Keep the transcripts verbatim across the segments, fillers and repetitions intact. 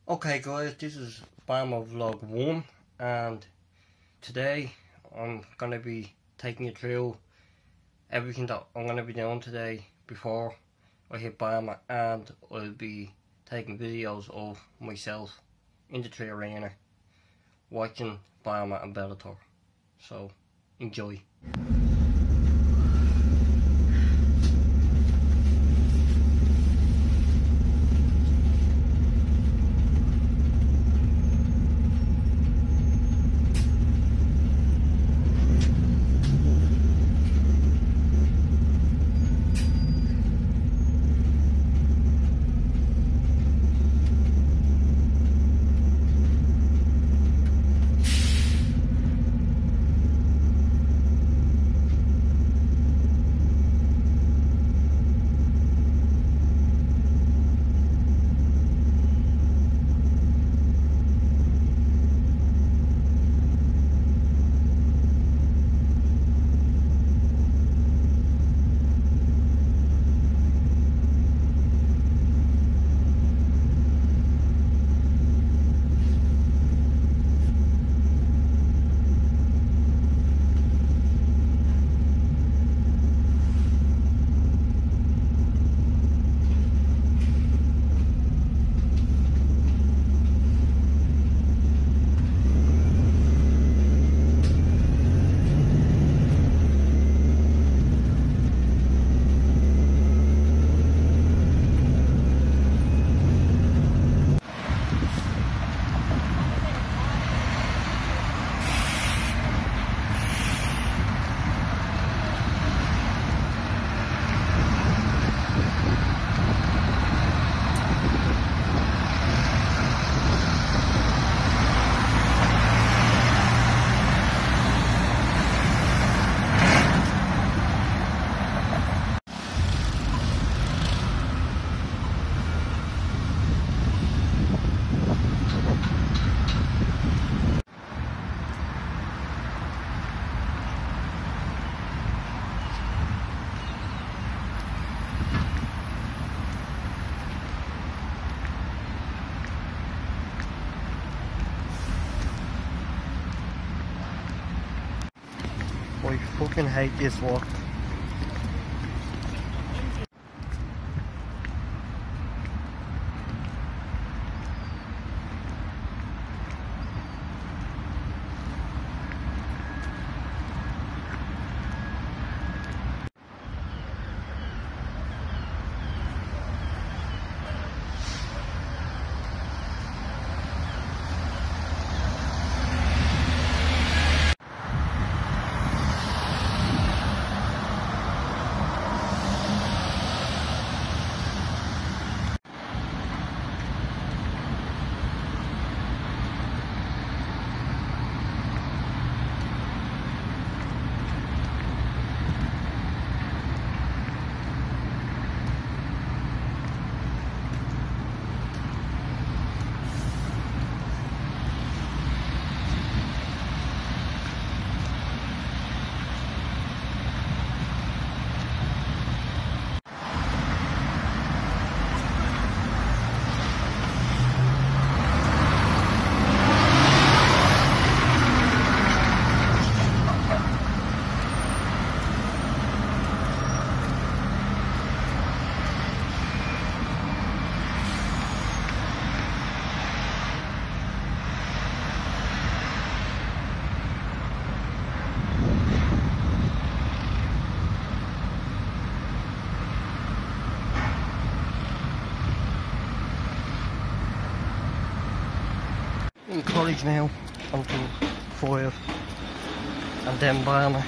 Okay guys, this is Bama Vlog one, and today I'm going to be taking you through everything that I'm going to be doing today before I hit Bama, and I'll be taking videos of myself in the tree arena watching Bama and Bellator. So enjoy. I fucking hate this walk. In college now, until five, and then Bama.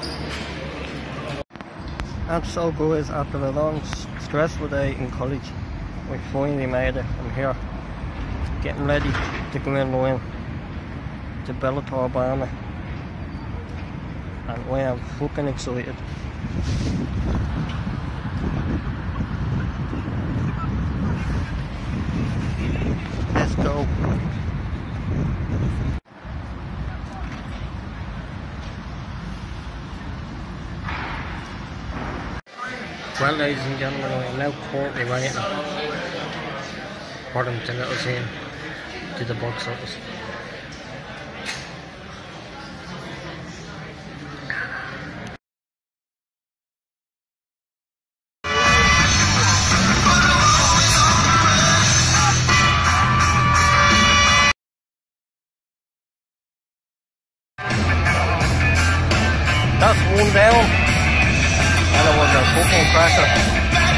And so guys, after a long stressful day in college, we finally made it. I'm here getting ready to go in line to Bellator banner, and I am fucking excited. Let's go. Well, ladies and gentlemen, I am now currently waiting for them to let us in to the box office. That's one down, and it was a fucking cracker.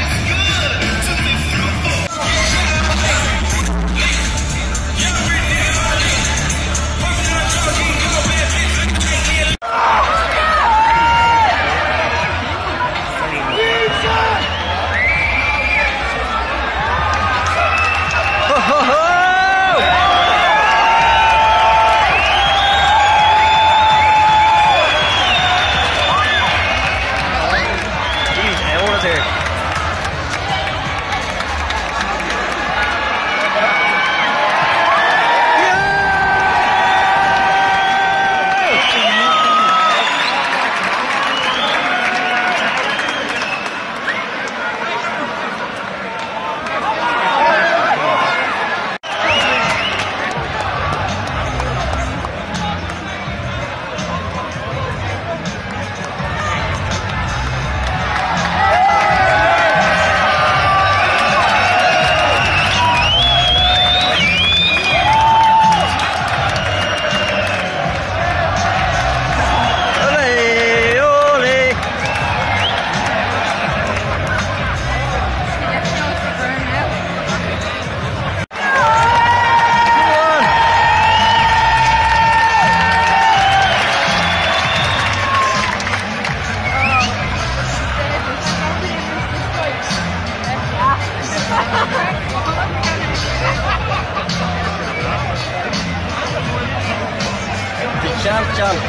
Champ, champ.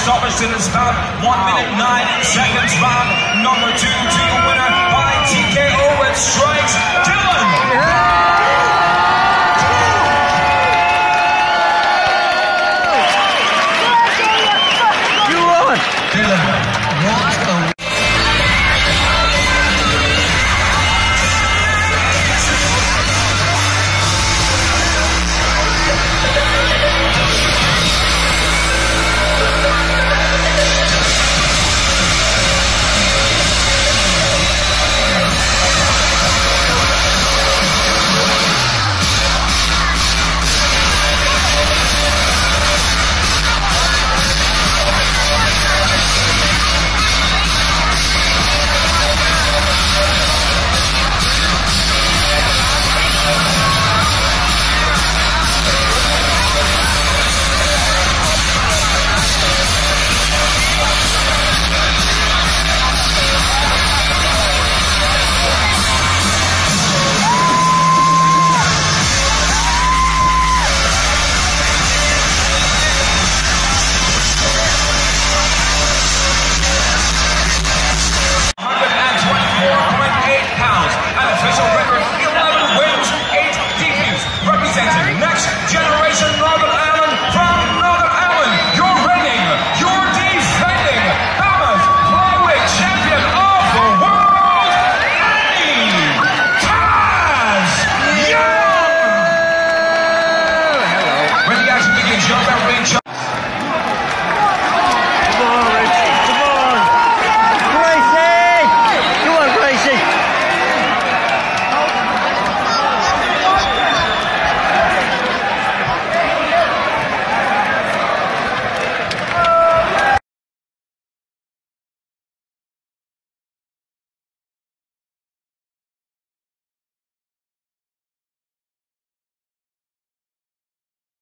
stoppage to the start. One minute nine seconds round number two to the winner by T K O with strikes. Dylan.